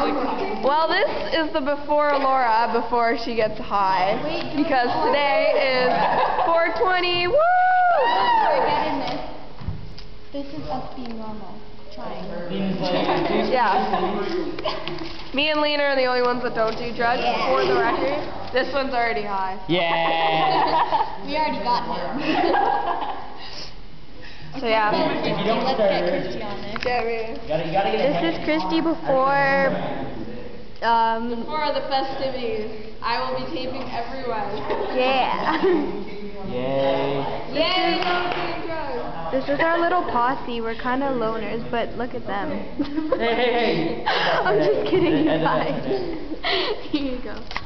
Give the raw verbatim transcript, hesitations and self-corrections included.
Well, this is the before Laura before she gets high. Because today is four twenty. Woo! Get in this. This is us being normal. Trying. Yeah. Me and Lena are the only ones that don't do drugs. Yeah. For the record, this one's already high. Yeah. We already got him. So yeah. If you don't Let's start get early, Christy on this. Yeah, we- you gotta, you gotta get This ahead. is Christy before, um, Before the festivities, I will be taping everyone. yeah. Yay. Yay, no doing drugs. This is our little posse. We're kind of loners, but look at them. Hey, hey, hey. I'm just kidding, you Edit that, guys. edit that. Here you go.